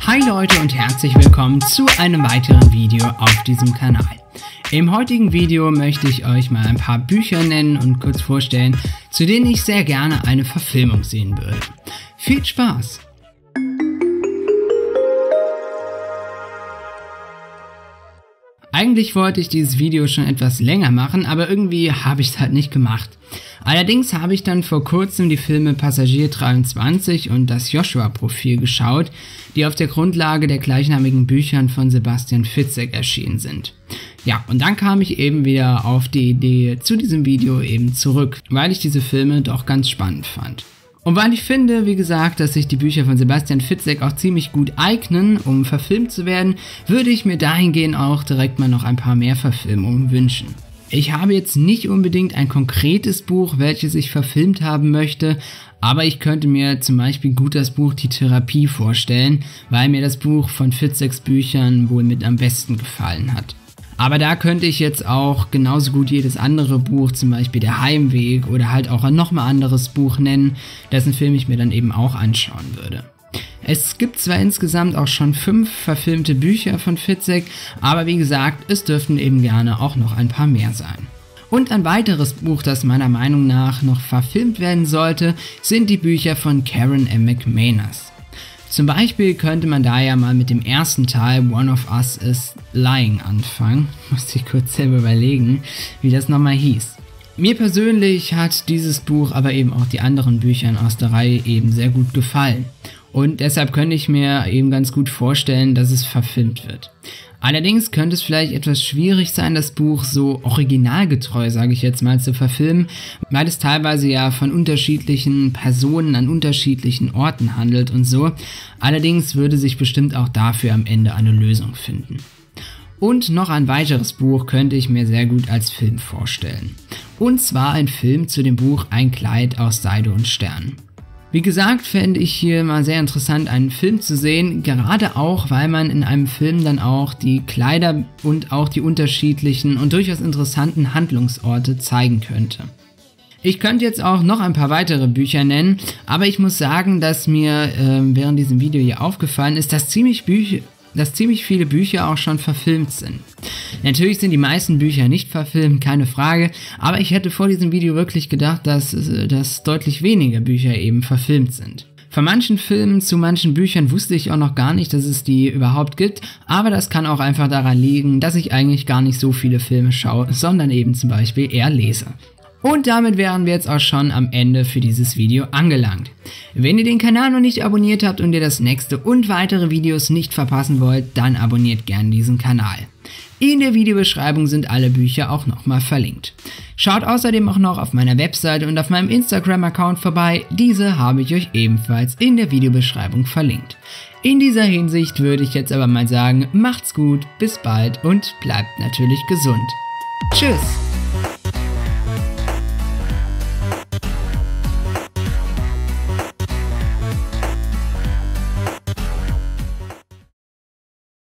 Hi Leute und herzlich willkommen zu einem weiteren Video auf diesem Kanal. Im heutigen Video möchte ich euch mal ein paar Bücher nennen und kurz vorstellen, zu denen ich sehr gerne eine Verfilmung sehen würde. Viel Spaß! Eigentlich wollte ich dieses Video schon etwas länger machen, aber irgendwie habe ich es halt nicht gemacht. Allerdings habe ich dann vor kurzem die Filme Passagier 23 und das Joshua-Profil geschaut, die auf der Grundlage der gleichnamigen Büchern von Sebastian Fitzek erschienen sind. Ja, und dann kam ich eben wieder auf die Idee zu diesem Video eben zurück, weil ich diese Filme doch ganz spannend fand. Und weil ich finde, wie gesagt, dass sich die Bücher von Sebastian Fitzek auch ziemlich gut eignen, um verfilmt zu werden, würde ich mir dahingehend auch direkt mal noch ein paar mehr Verfilmungen wünschen. Ich habe jetzt nicht unbedingt ein konkretes Buch, welches ich verfilmt haben möchte, aber ich könnte mir zum Beispiel gut das Buch Die Therapie vorstellen, weil mir das Buch von Fitzeks Büchern wohl mit am besten gefallen hat. Aber da könnte ich jetzt auch genauso gut jedes andere Buch, zum Beispiel Der Heimweg oder halt auch ein nochmal anderes Buch nennen, dessen Film ich mir dann eben auch anschauen würde. Es gibt zwar insgesamt auch schon 5 verfilmte Bücher von Fitzek, aber wie gesagt, es dürften eben gerne auch noch ein paar mehr sein. Und ein weiteres Buch, das meiner Meinung nach noch verfilmt werden sollte, sind die Bücher von Karen M. McManus. Zum Beispiel könnte man da ja mal mit dem ersten Teil One of Us is Lying anfangen. Musste ich kurz selber überlegen, wie das nochmal hieß. Mir persönlich hat dieses Buch, aber eben auch die anderen Bücher aus der Reihe eben sehr gut gefallen. Und deshalb könnte ich mir eben ganz gut vorstellen, dass es verfilmt wird. Allerdings könnte es vielleicht etwas schwierig sein, das Buch so originalgetreu, sage ich jetzt mal, zu verfilmen, weil es teilweise ja von unterschiedlichen Personen an unterschiedlichen Orten handelt und so. Allerdings würde sich bestimmt auch dafür am Ende eine Lösung finden. Und noch ein weiteres Buch könnte ich mir sehr gut als Film vorstellen. Und zwar ein Film zu dem Buch Ein Kleid aus Seide und Sternen. Wie gesagt, fände ich hier mal sehr interessant, einen Film zu sehen, gerade auch, weil man in einem Film dann auch die Kleider und auch die unterschiedlichen und durchaus interessanten Handlungsorte zeigen könnte. Ich könnte jetzt auch noch ein paar weitere Bücher nennen, aber ich muss sagen, dass mir während diesem Video hier aufgefallen ist, dass ziemlich viele Bücher auch schon verfilmt sind. Natürlich sind die meisten Bücher nicht verfilmt, keine Frage, aber ich hätte vor diesem Video wirklich gedacht, dass deutlich weniger Bücher eben verfilmt sind. Von manchen Filmen zu manchen Büchern wusste ich auch noch gar nicht, dass es die überhaupt gibt, aber das kann auch einfach daran liegen, dass ich eigentlich gar nicht so viele Filme schaue, sondern eben zum Beispiel eher lese. Und damit wären wir jetzt auch schon am Ende für dieses Video angelangt. Wenn ihr den Kanal noch nicht abonniert habt und ihr das nächste und weitere Videos nicht verpassen wollt, dann abonniert gerne diesen Kanal. In der Videobeschreibung sind alle Bücher auch nochmal verlinkt. Schaut außerdem auch noch auf meiner Webseite und auf meinem Instagram-Account vorbei, diese habe ich euch ebenfalls in der Videobeschreibung verlinkt. In dieser Hinsicht würde ich jetzt aber mal sagen, macht's gut, bis bald und bleibt natürlich gesund. Tschüss!